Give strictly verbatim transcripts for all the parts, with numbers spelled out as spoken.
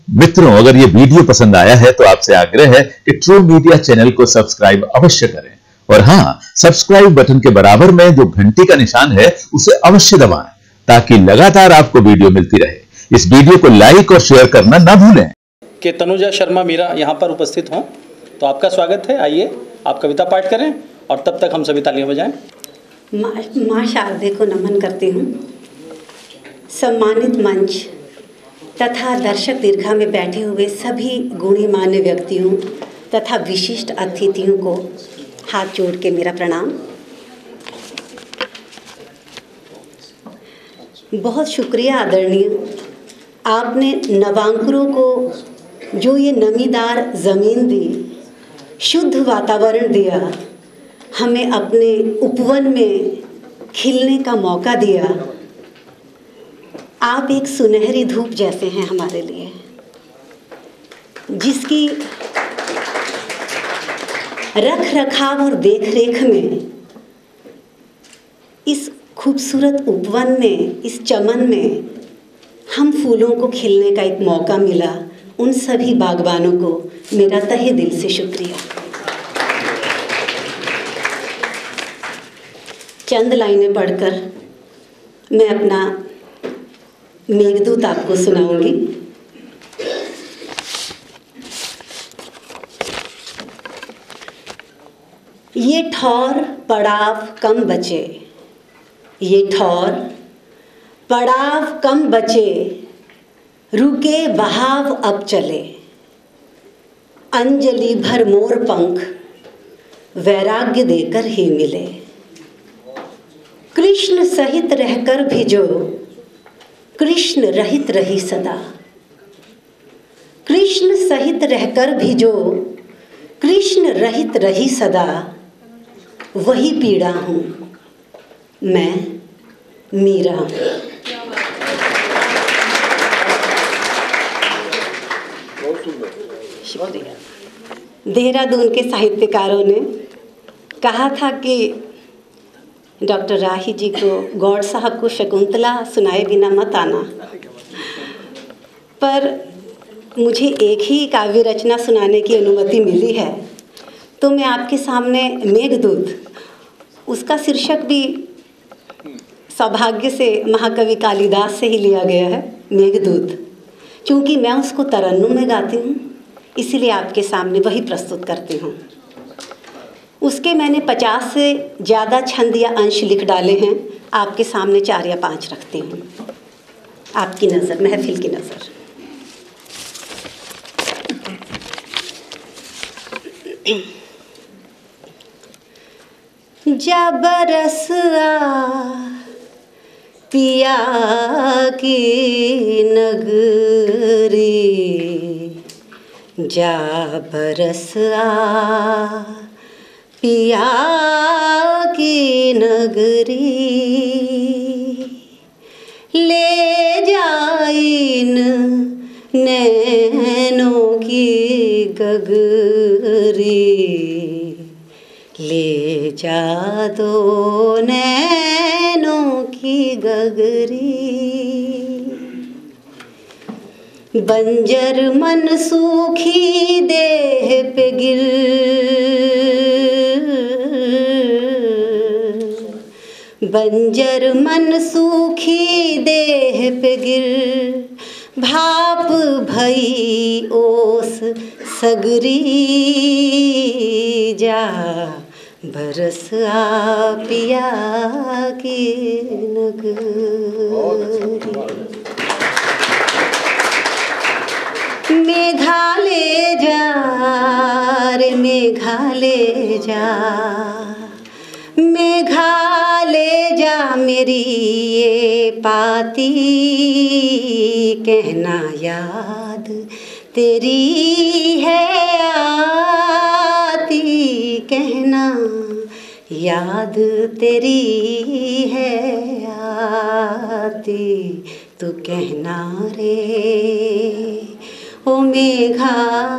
मित्रों, अगर ये वीडियो पसंद आया है तो आपसे आग्रह है कि ट्रू मीडिया चैनल को सब्सक्राइब अवश्य करें और हाँ, सब्सक्राइब बटन के बराबर में जो घंटी का निशान है उसे अवश्य दबाएं ताकि लगातार आपको वीडियो मिलती रहे। इस वीडियो को लाइक और शेयर करना ना भूलें। कि तनुजा शर्मा मीरा यहाँ पर उपस्थित हों तो आपका स्वागत है। आइए, आप कविता पाठ करें और तब तक हम सभी तालियां बजाएं। माँ माँ शारदे को नमन करती हूँ। सम्मानित मंच तथा दर्शक दीर्घा में बैठे हुए सभी गुणीमान्य व्यक्तियों तथा विशिष्ट अतिथियों को हाथ जोड़ के मेरा प्रणाम। बहुत शुक्रिया आदरणीय, आपने नवांकुरों को जो ये नमीदार ज़मीन दी, शुद्ध वातावरण दिया, हमें अपने उपवन में खिलने का मौका दिया। आप एक सुनहरी धूप जैसे हैं हमारे लिए, जिसकी रख रखाव और देख रेख में इस खूबसूरत उपवन में, इस चमन में हम फूलों को खिलने का एक मौका मिला। उन सभी बागबानों को मेरा तहे दिल से शुक्रिया। चंद लाइनें पढ़कर मैं अपना मेघदूत आपको सुनाऊंगी। ये ठौर पड़ाव कम बचे, ये ठौर पड़ाव कम बचे, रुके बहाव अब चले। अंजलि भर मोर पंख वैराग्य देकर ही मिले। कृष्ण सहित रहकर भी जो कृष्ण रहित रही सदा, कृष्ण सहित रहकर भी जो कृष्ण रहित रही सदा, वही पीड़ा हूँ मैं मीरा। शुक्रिया। देहरादून के साहित्यकारों ने कहा था कि डॉक्टर राही जी को, गौड़ साहब को शकुंतला सुनाए बिना मत आना, पर मुझे एक ही काव्य रचना सुनाने की अनुमति मिली है, तो मैं आपके सामने मेघदूत, उसका शीर्षक भी सौभाग्य से महाकवि कालिदास से ही लिया गया है, मेघदूत। चूँकि मैं उसको तरन्नुम में गाती हूँ, इसीलिए आपके सामने वही प्रस्तुत करती हूँ। उसके मैंने पचास से ज़्यादा छंद या अंश लिख डाले हैं, आपके सामने चार या पाँच रखती हूँ। आपकी नज़र, महफिल की नज़र। जा बरस आ पिया की नगरी, जा बरस आ पिया की नगरी, ले जाइन नैनों की गगरी, ले जा दो नैनों की गगरी। बंजर मन सूखी देह पे गिर, बंजर मन सूखी देह पे गिर, भाप भई ओस सगरी, जा बरस आ पिया की नगरी। मेघालय जा रे मेघालय जा, मेघालय जा मेरी ये पाती, कहना याद तेरी है आती, कहना याद तेरी है आती, तू कहना रे ओ मेघा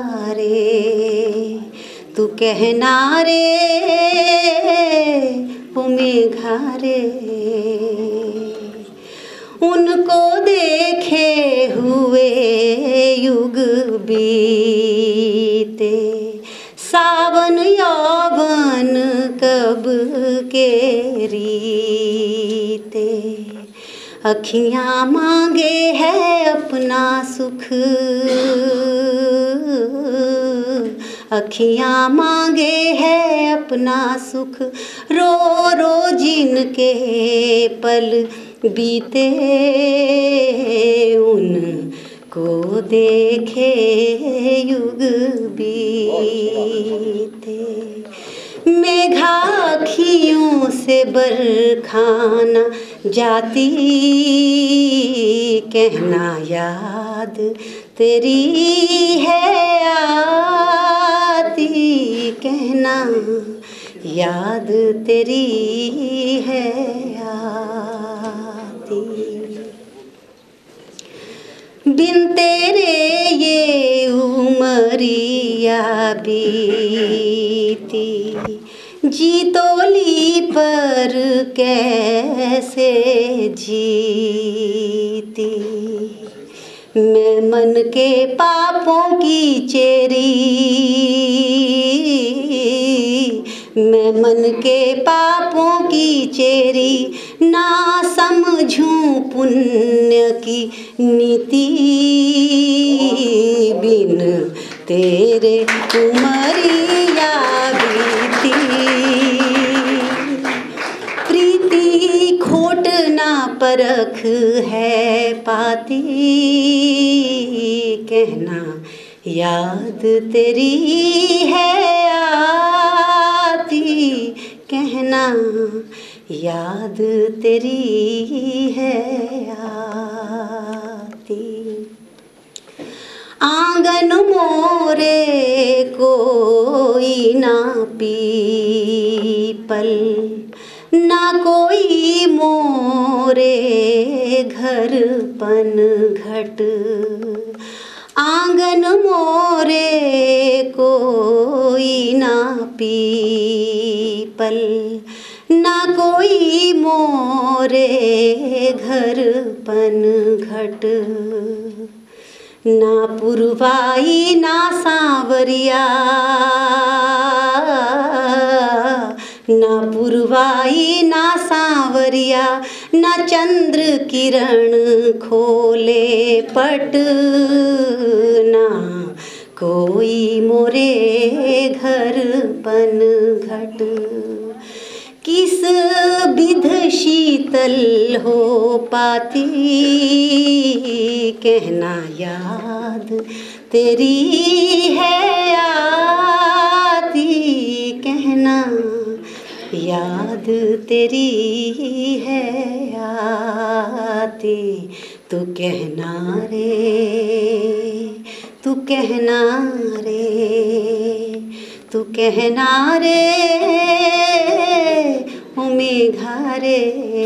रे, तू कहना रे ओ मेघा रे। उनको देखे हुए युग बीते, सावन यौवन कब के रीते। अखियाँ मांगे है अपना सुख, अखियाँ मांगे है अपना सुख, रो रो जिनके पल बीते, उनको देखे युग बीते। मेघाखियों से बरखाना जाती, कहना याद तेरी है आती, कहना याद तेरी है आती। बिन तेरे ये उमरिया बीती, जी तोली पर कैसे जीती। मैं मन के पापों की चेरी, मैं मन के पापों की चेरी, ना समझूं पुण्य की नीति। बिन तेरे उमरिया बीती, प्रीति खोट ना परख है पाती, कहना याद तेरी है आती, कहना याद तेरी है आती। आंगन मोरे कोई ना पीपल, ना कोई मोरे घर पन घट। आंगन मोरे कोई ना पीपल, ना कोई मोरे घर पन घट। ना पुरवाई ना सांवरिया, ना पुरवाई ना सांवरिया, ना चंद्र किरण खोले पट। ना कोई मोरे घर पन घट। किस विध शीतल हो पाती, कहना याद तेरी है आती, कहना याद तेरी है आती। तू कहना रे, तू कहना रे, तू कहना रे ओ मेघा रे।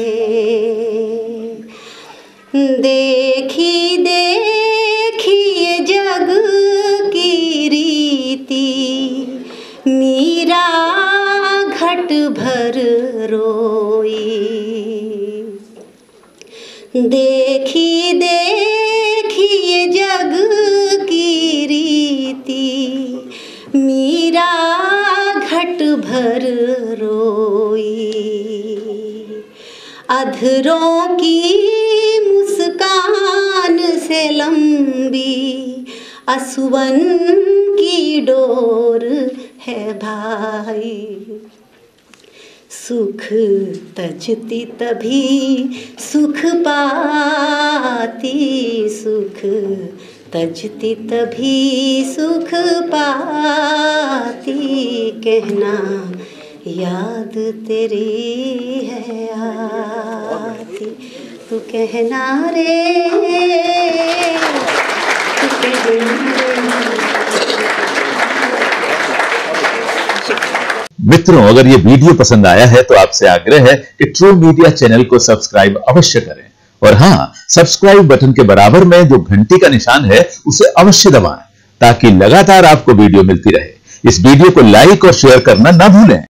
देखी देखी ये जग की रीति, मीरा घट भर रोई। देखी देखी ये जग की रीति, मीरा घट भर रोई। अधरों की मुस्कान से लंबी, असुवन की डोर है भाई। सुख तजती तभी सुख पाती, सुख तजती तभी सुख पाती। कहना याद तेरी है आती, तू कहना रे, तू कहना रे। मित्रों, अगर ये वीडियो पसंद आया है तो आपसे आग्रह है कि ट्रू मीडिया चैनल को सब्सक्राइब अवश्य करें, और हाँ, सब्सक्राइब बटन के बराबर में जो घंटी का निशान है उसे अवश्य दबाएं, ताकि लगातार आपको वीडियो मिलती रहे। इस वीडियो को लाइक और शेयर करना ना भूलें।